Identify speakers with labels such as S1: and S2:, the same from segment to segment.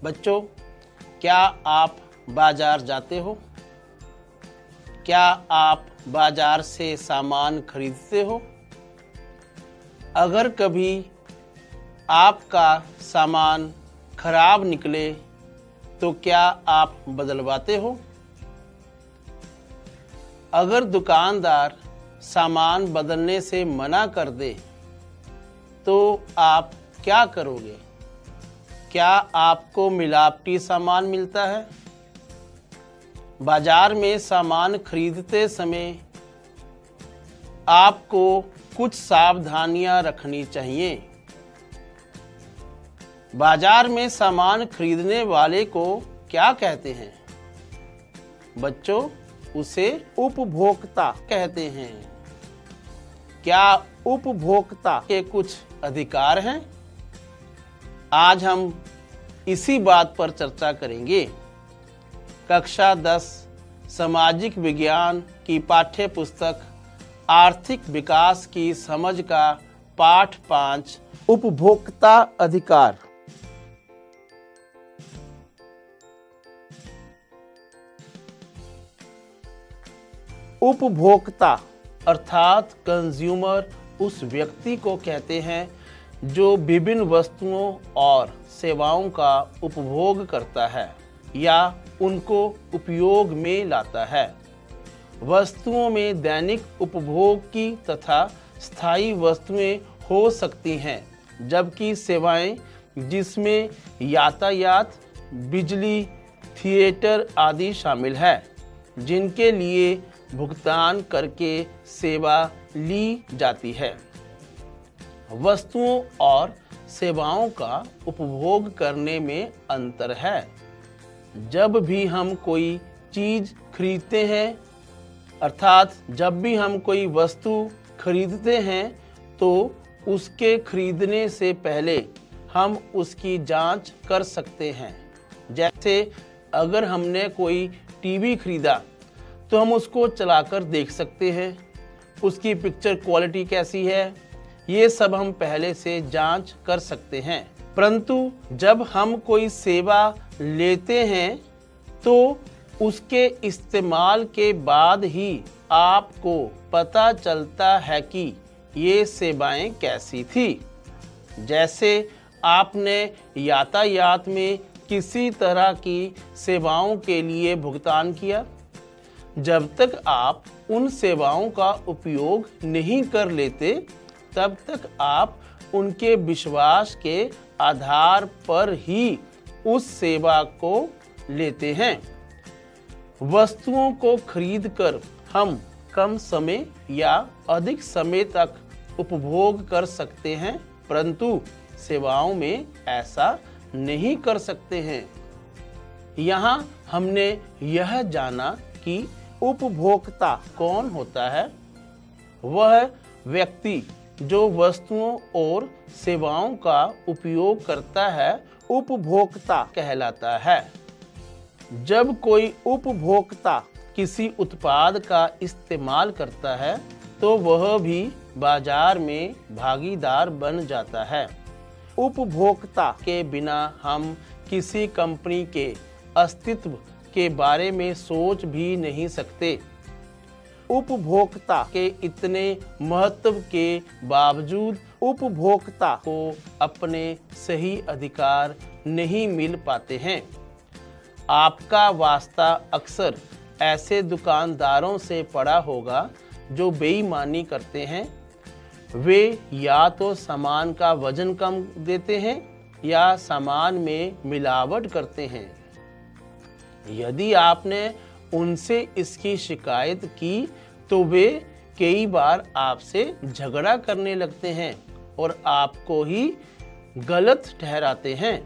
S1: बच्चों, क्या आप बाजार जाते हो? क्या आप बाजार से सामान खरीदते हो? अगर कभी आपका सामान खराब निकले तो क्या आप बदलवाते हो? अगर दुकानदार सामान बदलने से मना कर दे तो आप क्या करोगे? क्या आपको मिलावटी सामान मिलता है? बाजार में सामान खरीदते समय आपको कुछ सावधानियां रखनी चाहिए। बाजार में सामान खरीदने वाले को क्या कहते हैं? बच्चों, उसे उपभोक्ता कहते हैं। क्या उपभोक्ता के कुछ अधिकार हैं? आज हम इसी बात पर चर्चा करेंगे। कक्षा 10 सामाजिक विज्ञान की पाठ्य पुस्तक आर्थिक विकास की समझ का पाठ 5 उपभोक्ता अधिकार। उपभोक्ता अर्थात कंज्यूमर उस व्यक्ति को कहते हैं जो विभिन्न वस्तुओं और सेवाओं का उपभोग करता है या उनको उपयोग में लाता है। वस्तुओं में दैनिक उपभोग की तथा स्थायी वस्तुएं हो सकती हैं, जबकि सेवाएं जिसमें यातायात, बिजली, थिएटर आदि शामिल है, जिनके लिए भुगतान करके सेवा ली जाती है। वस्तुओं और सेवाओं का उपभोग करने में अंतर है। जब भी हम कोई चीज खरीदते हैं, अर्थात जब भी हम कोई वस्तु खरीदते हैं तो उसके खरीदने से पहले हम उसकी जांच कर सकते हैं। जैसे अगर हमने कोई टीवी खरीदा तो हम उसको चलाकर देख सकते हैं, उसकी पिक्चर क्वालिटी कैसी है, ये सब हम पहले से जांच कर सकते हैं। परंतु जब हम कोई सेवा लेते हैं तो उसके इस्तेमाल के बाद ही आपको पता चलता है कि ये सेवाएं कैसी थी। जैसे आपने यातायात में किसी तरह की सेवाओं के लिए भुगतान किया, जब तक आप उन सेवाओं का उपयोग नहीं कर लेते तब तक आप उनके विश्वास के आधार पर ही उस सेवा को लेते हैं। वस्तुओं को खरीदकर हम कम समय या अधिक समय तक उपभोग कर सकते हैं, परंतु सेवाओं में ऐसा नहीं कर सकते हैं। यहाँ हमने यह जाना कि उपभोक्ता कौन होता है। वह व्यक्ति जो वस्तुओं और सेवाओं का उपयोग करता है उपभोक्ता कहलाता है। जब कोई उपभोक्ता किसी उत्पाद का इस्तेमाल करता है तो वह भी बाजार में भागीदार बन जाता है। उपभोक्ता के बिना हम किसी कंपनी के अस्तित्व के बारे में सोच भी नहीं सकते। उपभोक्ता के इतने महत्व के बावजूद उपभोक्ता को अपने सही अधिकार नहीं मिल पाते हैं। आपका वास्ता अक्सर ऐसे दुकानदारों से पड़ा होगा जो बेईमानी करते हैं। वे या तो सामान का वजन कम देते हैं या सामान में मिलावट करते हैं। यदि आपने उनसे इसकी शिकायत की तो वे कई बार आपसे झगड़ा करने लगते हैं और आपको ही गलत ठहराते हैं।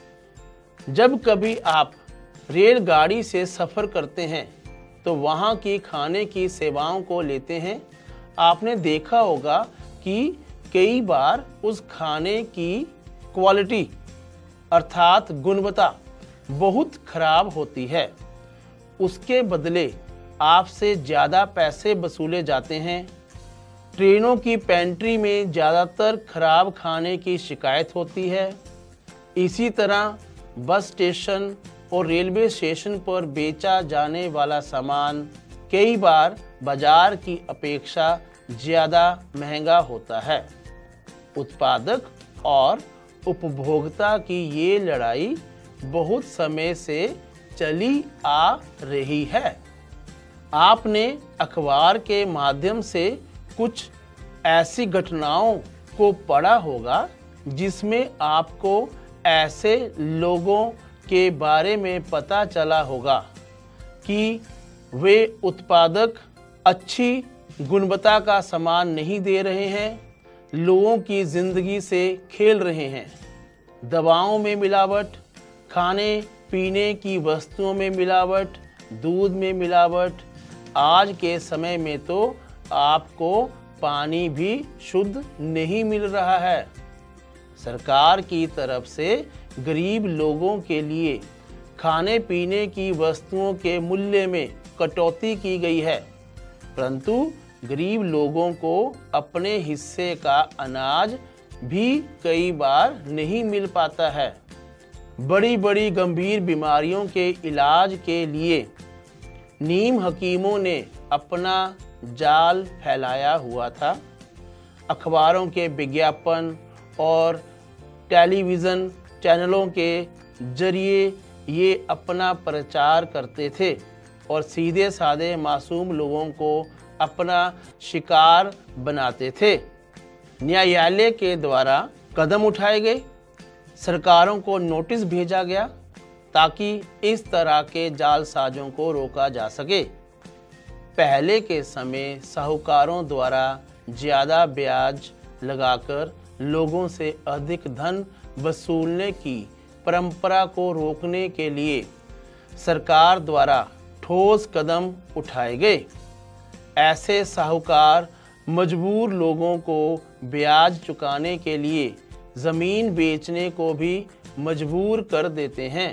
S1: जब कभी आप रेलगाड़ी से सफ़र करते हैं तो वहाँ की खाने की सेवाओं को लेते हैं। आपने देखा होगा कि कई बार उस खाने की क्वालिटी अर्थात गुणवत्ता बहुत खराब होती है। उसके बदले आपसे ज़्यादा पैसे वसूले जाते हैं। ट्रेनों की पेंट्री में ज़्यादातर खराब खाने की शिकायत होती है। इसी तरह बस स्टेशन और रेलवे स्टेशन पर बेचा जाने वाला सामान कई बार बाजार की अपेक्षा ज़्यादा महंगा होता है। उत्पादक और उपभोक्ता की ये लड़ाई बहुत समय से चली आ रही है। आपने अखबार के माध्यम से कुछ ऐसी घटनाओं को पढ़ा होगा जिसमें आपको ऐसे लोगों के बारे में पता चला होगा कि वे उत्पादक अच्छी गुणवत्ता का सामान नहीं दे रहे हैं, लोगों की ज़िंदगी से खेल रहे हैं। दवाओं में मिलावट, खाने पीने की वस्तुओं में मिलावट, दूध में मिलावट, आज के समय में तो आपको पानी भी शुद्ध नहीं मिल रहा है। सरकार की तरफ से गरीब लोगों के लिए खाने पीने की वस्तुओं के मूल्य में कटौती की गई है, परंतु गरीब लोगों को अपने हिस्से का अनाज भी कई बार नहीं मिल पाता है। बड़ी बड़ी गंभीर बीमारियों के इलाज के लिए नीम हकीमों ने अपना जाल फैलाया हुआ था। अखबारों के विज्ञापन और टेलीविज़न चैनलों के जरिए ये अपना प्रचार करते थे और सीधे साधे मासूम लोगों को अपना शिकार बनाते थे। न्यायालय के द्वारा कदम उठाए गए, सरकारों को नोटिस भेजा गया ताकि इस तरह के जालसाजों को रोका जा सके। पहले के समय साहूकारों द्वारा ज़्यादा ब्याज लगाकर लोगों से अधिक धन वसूलने की परंपरा को रोकने के लिए सरकार द्वारा ठोस कदम उठाए गए। ऐसे साहूकार मजबूर लोगों को ब्याज चुकाने के लिए ज़मीन बेचने को भी मजबूर कर देते हैं।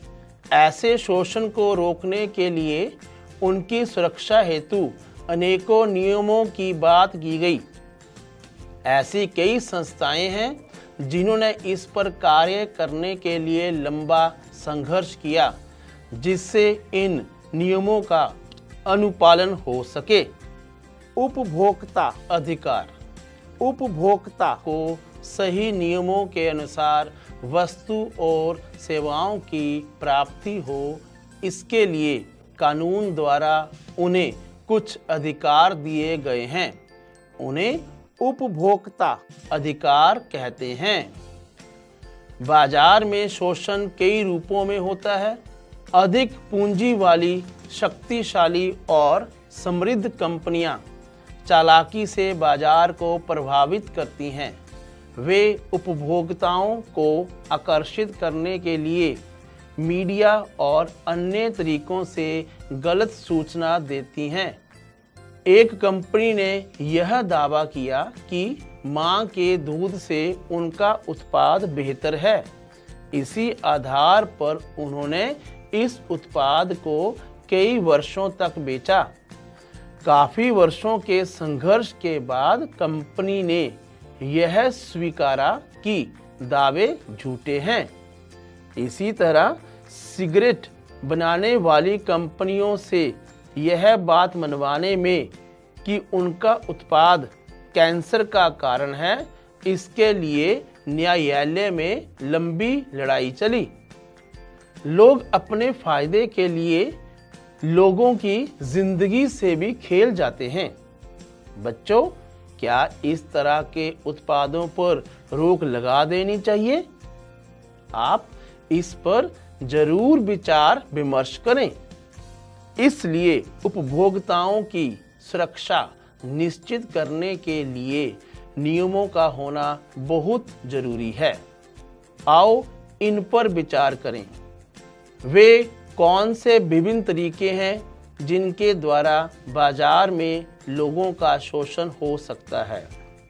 S1: ऐसे शोषण को रोकने के लिए उनकी सुरक्षा हेतु अनेकों नियमों की बात की गई। ऐसी कई संस्थाएं हैं जिन्होंने इस पर कार्य करने के लिए लंबा संघर्ष किया, जिससे इन नियमों का अनुपालन हो सके। उपभोक्ता अधिकार। उपभोक्ता को सही नियमों के अनुसार वस्तु और सेवाओं की प्राप्ति हो, इसके लिए कानून द्वारा उन्हें कुछ अधिकार दिए गए हैं। उन्हें उपभोक्ता अधिकार कहते हैं। बाजार में शोषण कई रूपों में होता है। अधिक पूंजी वाली शक्तिशाली और समृद्ध कंपनियां चालाकी से बाजार को प्रभावित करती हैं। वे उपभोक्ताओं को आकर्षित करने के लिए मीडिया और अन्य तरीकों से गलत सूचना देती हैं। एक कंपनी ने यह दावा किया कि मां के दूध से उनका उत्पाद बेहतर है। इसी आधार पर उन्होंने इस उत्पाद को कई वर्षों तक बेचा। काफ़ी वर्षों के संघर्ष के बाद कंपनी ने यह स्वीकारा कि दावे झूठे हैं। इसी तरह सिगरेट बनाने वाली कंपनियों से यह बात मनवाने में कि उनका उत्पाद कैंसर का कारण है, इसके लिए न्यायालय में लंबी लड़ाई चली। लोग अपने फायदे के लिए लोगों की जिंदगी से भी खेल जाते हैं। बच्चों, क्या इस तरह के उत्पादों पर रोक लगा देनी चाहिए? आप इस पर जरूर विचार विमर्श करें। इसलिए उपभोक्ताओं की सुरक्षा निश्चित करने के लिए नियमों का होना बहुत जरूरी है। आओ इन पर विचार करें। वे कौन से विभिन्न तरीके हैं जिनके द्वारा बाजार में लोगों का शोषण हो सकता है?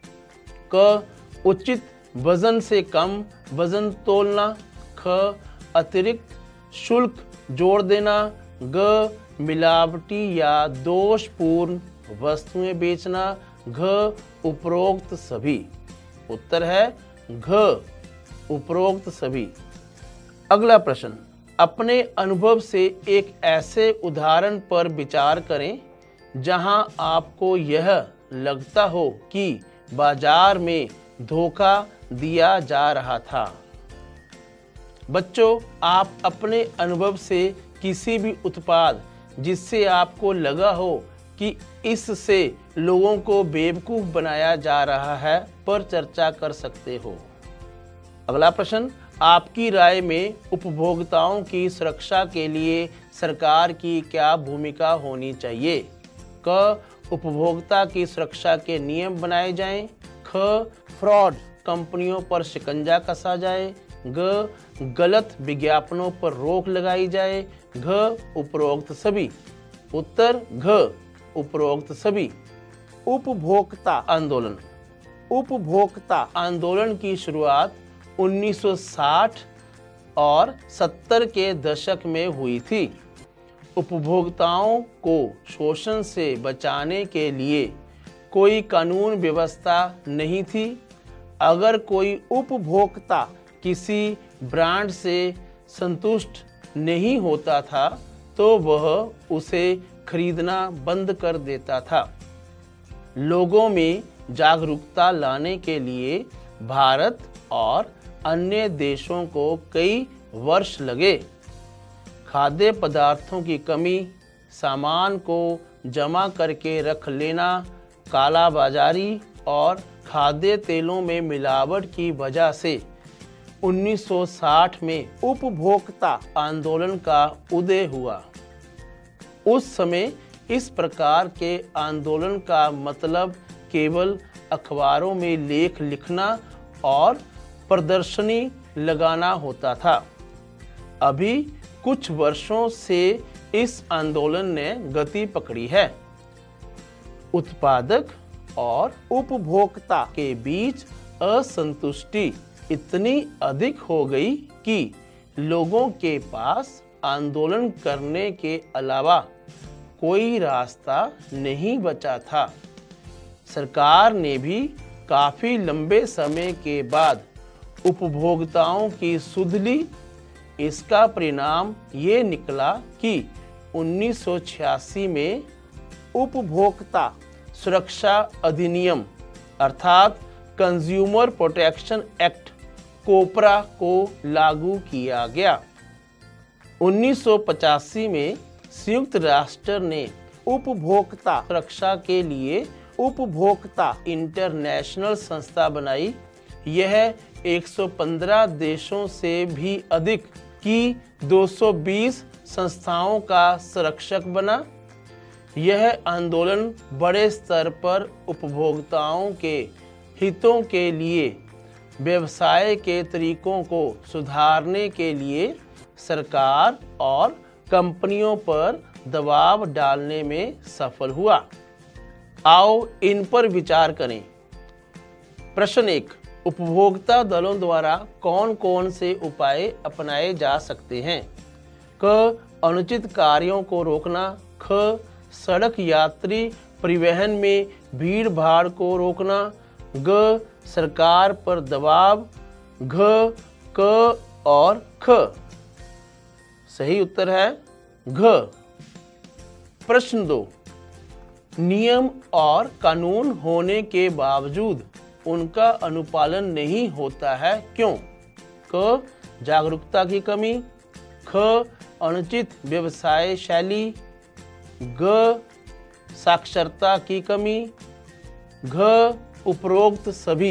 S1: क. उचित वजन से कम वजन तोलना। ख. अतिरिक्त शुल्क जोड़ देना। ग. मिलावटी या दोषपूर्ण वस्तुएं बेचना। घ. उपरोक्त सभी। उत्तर है घ. उपरोक्त सभी। अगला प्रश्न, अपने अनुभव से एक ऐसे उदाहरण पर विचार करें जहां आपको यह लगता हो कि बाजार में धोखा दिया जा रहा था। बच्चों, आप अपने अनुभव से किसी भी उत्पाद जिससे आपको लगा हो कि इससे लोगों को बेवकूफ़ बनाया जा रहा है पर चर्चा कर सकते हो। अगला प्रश्न, आपकी राय में उपभोक्ताओं की सुरक्षा के लिए सरकार की क्या भूमिका होनी चाहिए? क, उपभोक्ता की सुरक्षा के नियम बनाए जाएं। ख, फ्रॉड कंपनियों पर शिकंजा कसा जाए। ग, गलत विज्ञापनों पर रोक लगाई जाए। घ, उपरोक्त सभी। उत्तर घ, उपरोक्त सभी। उपभोक्ता आंदोलन। उपभोक्ता आंदोलन की शुरुआत 1960 और 70 के दशक में हुई थी। उपभोक्ताओं को शोषण से बचाने के लिए कोई कानून व्यवस्था नहीं थी। अगर कोई उपभोक्ता किसी ब्रांड से संतुष्ट नहीं होता था तो वह उसे खरीदना बंद कर देता था। लोगों में जागरूकता लाने के लिए भारत और अन्य देशों को कई वर्ष लगे। खाद्य पदार्थों की कमी, सामान को जमा करके रख लेना, काला बाजारी और खाद्य तेलों में मिलावट की वजह से 1960 में उपभोक्ता आंदोलन का उदय हुआ। उस समय इस प्रकार के आंदोलन का मतलब केवल अखबारों में लेख लिखना और प्रदर्शनी लगाना होता था। अभी कुछ वर्षों से इस आंदोलन ने गति पकड़ी है। उत्पादक और उपभोक्ता के बीच असंतुष्टि इतनी अधिक हो गई कि लोगों के पास आंदोलन करने के अलावा कोई रास्ता नहीं बचा था। सरकार ने भी काफी लंबे समय के बाद उपभोक्ताओं की सुध ली। इसका परिणाम ये निकला कि 1986 में उपभोक्ता सुरक्षा अधिनियम अर्थात कंज्यूमर प्रोटेक्शन एक्ट कोपरा को लागू किया गया। 1985 में संयुक्त राष्ट्र ने उपभोक्ता सुरक्षा के लिए उपभोक्ता इंटरनेशनल संस्था बनाई। यह 115 देशों से भी अधिक की 220 संस्थाओं का संरक्षक बना। यह आंदोलन बड़े स्तर पर उपभोक्ताओं के हितों के लिए व्यवसाय के तरीकों को सुधारने के लिए सरकार और कंपनियों पर दबाव डालने में सफल हुआ। आओ इन पर विचार करें। प्रश्न 1, उपभोक्ता दलों द्वारा कौन कौन से उपाय अपनाए जा सकते हैं? क, अनुचित कार्यों को रोकना। ख, सड़क यात्री परिवहन में भीड़ भाड़ को रोकना। ग, सरकार पर दबाव। घ, क और ख। सही उत्तर है घ। प्रश्न 2, नियम और कानून होने के बावजूद उनका अनुपालन नहीं होता है, क्यों? क, जागरूकता की कमी। ख, अनुचित व्यवसाय शैली। ग, साक्षरता की कमी। घ, उपरोक्त सभी।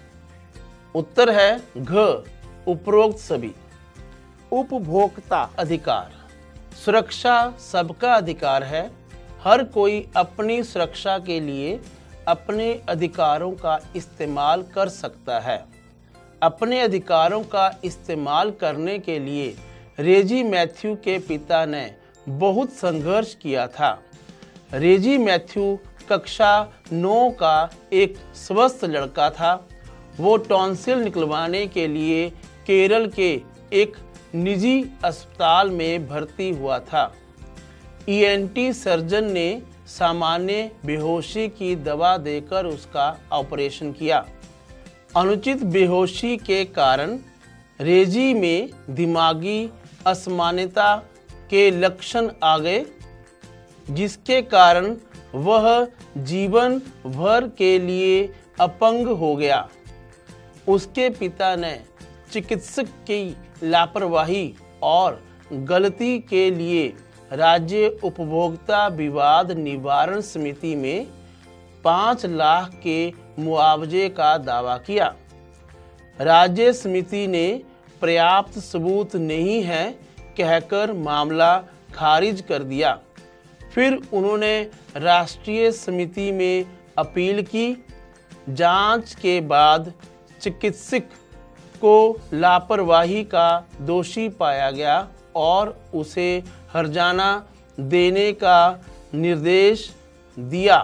S1: उत्तर है घ, उपरोक्त सभी। उपभोक्ता अधिकार। सुरक्षा सबका अधिकार है। हर कोई अपनी सुरक्षा के लिए अपने अधिकारों का इस्तेमाल कर सकता है। अपने अधिकारों का इस्तेमाल करने के लिए रेजी मैथ्यू के पिता ने बहुत संघर्ष किया था। रेजी मैथ्यू कक्षा 9 का एक स्वस्थ लड़का था। वो टॉन्सिल निकलवाने के लिए केरल के एक निजी अस्पताल में भर्ती हुआ था। ईएनटी सर्जन ने सामान्य बेहोशी की दवा देकर उसका ऑपरेशन किया। अनुचित बेहोशी के कारण रेजी में दिमागी असमानता के लक्षण आ गए, जिसके कारण वह जीवन भर के लिए अपंग हो गया। उसके पिता ने चिकित्सक की लापरवाही और गलती के लिए राज्य उपभोक्ता विवाद निवारण समिति में 5 लाख के मुआवजे का दावा किया। राज्य समिति ने पर्याप्त सबूत नहीं है कहकर मामला खारिज कर दिया। फिर उन्होंने राष्ट्रीय समिति में अपील की। जांच के बाद चिकित्सक को लापरवाही का दोषी पाया गया और उसे हर्जाना देने का निर्देश दिया।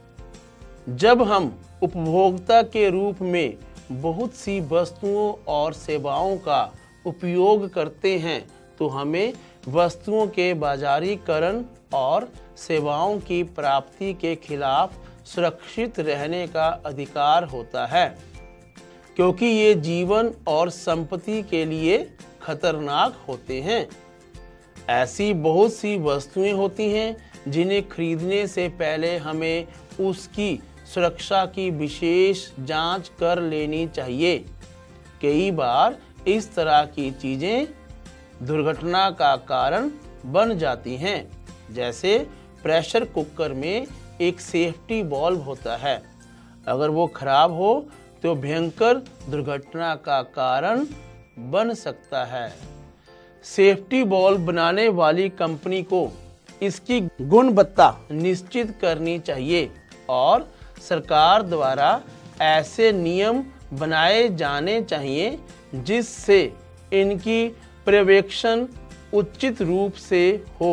S1: जब हम उपभोक्ता के रूप में बहुत सी वस्तुओं और सेवाओं का उपयोग करते हैं तो हमें वस्तुओं के बाजारीकरण और सेवाओं की प्राप्ति के खिलाफ सुरक्षित रहने का अधिकार होता है, क्योंकि ये जीवन और संपत्ति के लिए खतरनाक होते हैं। ऐसी बहुत सी वस्तुएं होती हैं जिन्हें खरीदने से पहले हमें उसकी सुरक्षा की विशेष जांच कर लेनी चाहिए। कई बार इस तरह की चीजें दुर्घटना का कारण बन जाती हैं। जैसे प्रेशर कुकर में एक सेफ्टी वाल्व होता है, अगर वो खराब हो तो भयंकर दुर्घटना का कारण बन सकता है। सेफ्टी वाल्व बनाने वाली कंपनी को इसकी गुणवत्ता निश्चित करनी चाहिए और सरकार द्वारा ऐसे नियम बनाए जाने चाहिए जिससे इनकी पर्यवेक्षण उचित रूप से हो।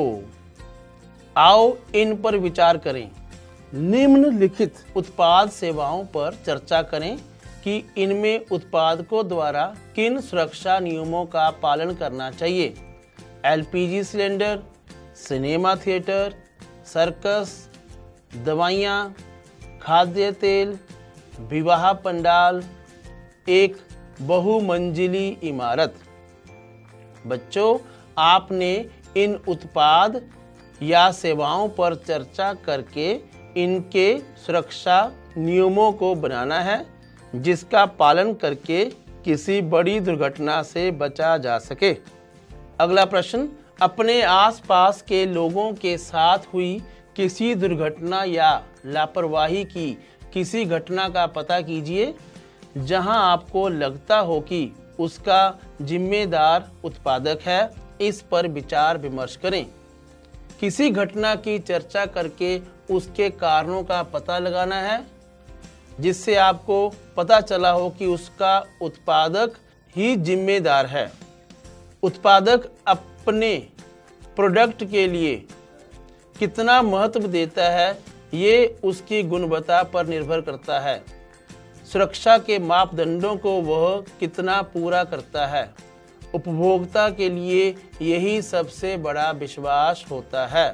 S1: आओ इन पर विचार करें। निम्नलिखित उत्पाद सेवाओं पर चर्चा करें कि इनमें उत्पादकों द्वारा किन सुरक्षा नियमों का पालन करना चाहिए। LPG cylinder, cinema theatre, circus, दवाइयाँ, खाद्य तेल, विवाह पंडाल, एक बहुमंजिली इमारत। बच्चों, आपने इन उत्पाद या सेवाओं पर चर्चा करके इनके सुरक्षा नियमों को बनाना है, जिसका पालन करके किसी बड़ी दुर्घटना से बचा जा सके। अगला प्रश्न, अपने आसपास के लोगों के साथ हुई किसी दुर्घटना या लापरवाही की किसी घटना का पता कीजिए जहां आपको लगता हो कि उसका जिम्मेदार उत्पादक है। इस पर विचार विमर्श करें। किसी घटना की चर्चा करके उसके कारणों का पता लगाना है जिससे आपको पता चला हो कि उसका उत्पादक ही जिम्मेदार है। उत्पादक अपने प्रोडक्ट के लिए कितना महत्व देता है, ये उसकी गुणवत्ता पर निर्भर करता है। सुरक्षा के मापदंडों को वह कितना पूरा करता है, उपभोक्ता के लिए यही सबसे बड़ा विश्वास होता है।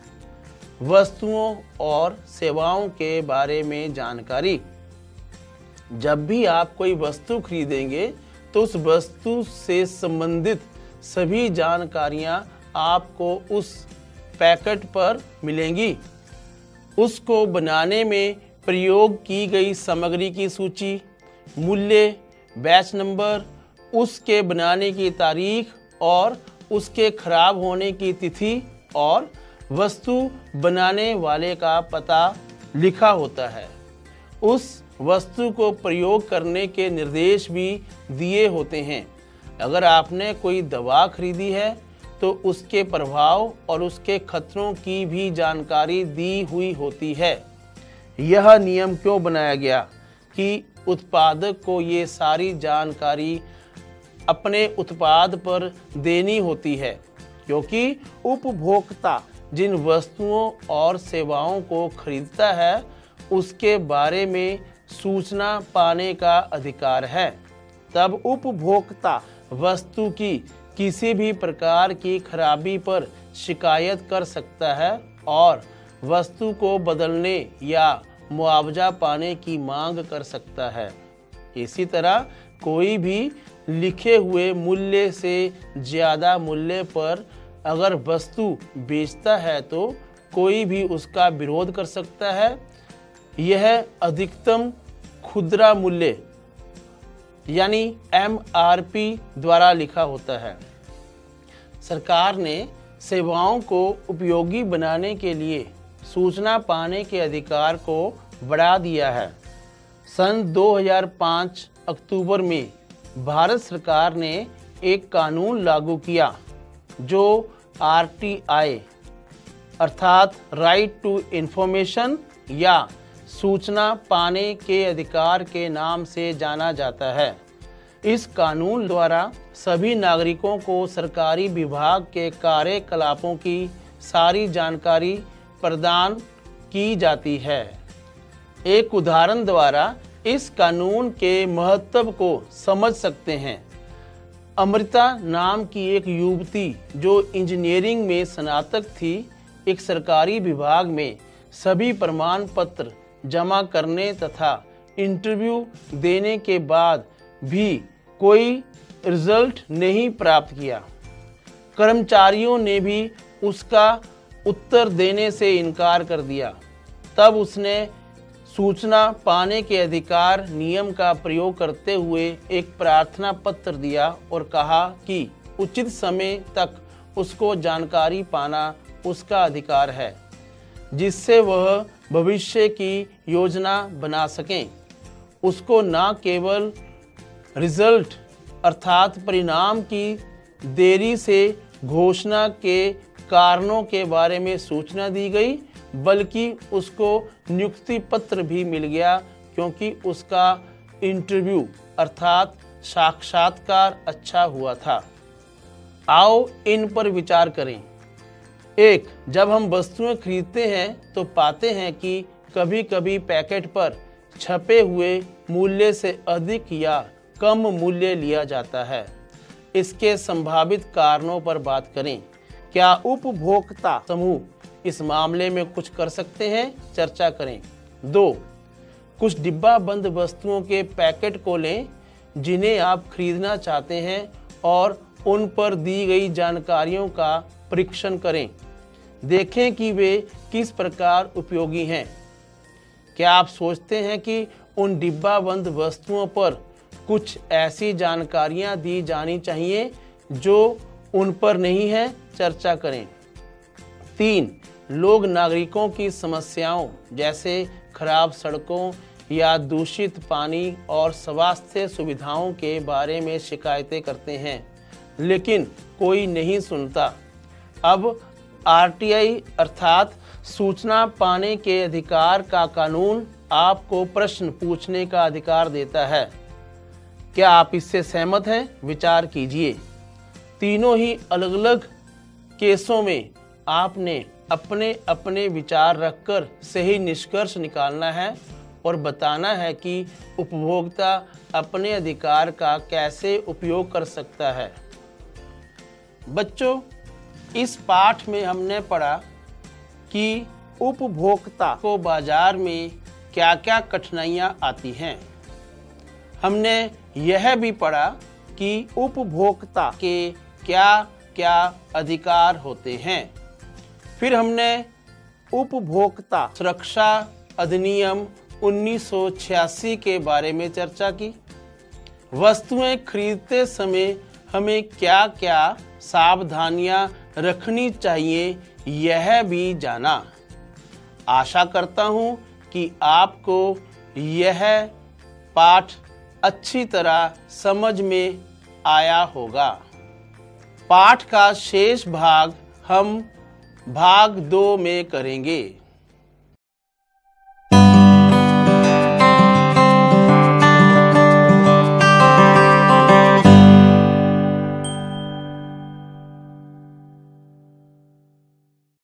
S1: वस्तुओं और सेवाओं के बारे में जानकारी। जब भी आप कोई वस्तु खरीदेंगे तो उस वस्तु से संबंधित सभी जानकारियां आपको उस पैकेट पर मिलेंगी। उसको बनाने में प्रयोग की गई सामग्री की सूची, मूल्य, बैच नंबर, उसके बनाने की तारीख और उसके खराब होने की तिथि और वस्तु बनाने वाले का पता लिखा होता है। उस वस्तु को प्रयोग करने के निर्देश भी दिए होते हैं। अगर आपने कोई दवा खरीदी है तो उसके प्रभाव और उसके खतरों की भी जानकारी दी हुई होती है। यह नियम क्यों बनाया गया कि उत्पादक को ये सारी जानकारी अपने उत्पाद पर देनी होती है, क्योंकि उपभोक्ता जिन वस्तुओं और सेवाओं को खरीदता है उसके बारे में सूचना पाने का अधिकार है। तब उपभोक्ता वस्तु की किसी भी प्रकार की खराबी पर शिकायत कर सकता है और वस्तु को बदलने या मुआवजा पाने की मांग कर सकता है। इसी तरह कोई भी लिखे हुए मूल्य से ज़्यादा मूल्य पर अगर वस्तु बेचता है तो कोई भी उसका विरोध कर सकता है। यह अधिकतम खुदरा मूल्य यानी MRP द्वारा लिखा होता है। सरकार ने सेवाओं को उपयोगी बनाने के लिए सूचना पाने के अधिकार को बढ़ा दिया है। सन 2005 अक्टूबर में भारत सरकार ने एक कानून लागू किया जो RTI अर्थात राइट टू इंफॉर्मेशन या सूचना पाने के अधिकार के नाम से जाना जाता है। इस कानून द्वारा सभी नागरिकों को सरकारी विभाग के कार्यकलापों की सारी जानकारी प्रदान की जाती है। एक उदाहरण द्वारा इस कानून के महत्व को समझ सकते हैं। अमृता नाम की एक युवती जो इंजीनियरिंग में स्नातक थी, एक सरकारी विभाग में सभी प्रमाण पत्र जमा करने तथा इंटरव्यू देने के बाद भी कोई रिजल्ट नहीं प्राप्त किया। कर्मचारियों ने भी उसका उत्तर देने से इनकार कर दिया। तब उसने सूचना पाने के अधिकार नियम का प्रयोग करते हुए एक प्रार्थना पत्र दिया और कहा कि उचित समय तक उसको जानकारी पाना उसका अधिकार है, जिससे वह भविष्य की योजना बना सकें। उसको न केवल रिजल्ट अर्थात परिणाम की देरी से घोषणा के कारणों के बारे में सूचना दी गई, बल्कि उसको नियुक्ति पत्र भी मिल गया, क्योंकि उसका इंटरव्यू अर्थात साक्षात्कार अच्छा हुआ था। आओ इन पर विचार करें। 1. जब हम वस्तुएं खरीदते हैं तो पाते हैं कि कभी कभी पैकेट पर छपे हुए मूल्य से अधिक या कम मूल्य लिया जाता है। इसके संभावित कारणों पर बात करें। क्या उपभोक्ता समूह इस मामले में कुछ कर सकते हैं? चर्चा करें। 2. कुछ डिब्बाबंद वस्तुओं के पैकेट को लें जिन्हें आप खरीदना चाहते हैं और उन पर दी गई जानकारियों का परीक्षण करें। देखें कि वे किस प्रकार उपयोगी हैं। क्या आप सोचते हैं कि उन डिब्बाबंद वस्तुओं पर कुछ ऐसी जानकारियां दी जानी चाहिए जो उन पर नहीं है? चर्चा करें। 3. लोग नागरिकों की समस्याओं जैसे खराब सड़कों या दूषित पानी और स्वास्थ्य सुविधाओं के बारे में शिकायतें करते हैं, लेकिन कोई नहीं सुनता। अब RTI अर्थात सूचना पाने के अधिकार का कानून आपको प्रश्न पूछने का अधिकार देता है। क्या आप इससे सहमत हैं? विचार कीजिए। तीनों ही अलग अलग केसों में आपने अपने अपने विचार रखकर सही निष्कर्ष निकालना है और बताना है कि उपभोक्ता अपने अधिकार का कैसे उपयोग कर सकता है। बच्चों, इस पाठ में हमने पढ़ा कि उपभोक्ता को बाजार में क्या क्या कठिनाइयाँ आती हैं। हमने यह भी पढ़ा कि उपभोक्ता के क्या क्या अधिकार होते हैं। फिर हमने उपभोक्ता सुरक्षा अधिनियम 1986 के बारे में चर्चा की। वस्तुएं खरीदते समय हमें क्या क्या सावधानियां रखनी चाहिए यह भी जाना। आशा करता हूं कि आपको यह पाठ अच्छी तरह समझ में आया होगा। पाठ का शेष भाग हम भाग 2 में करेंगे।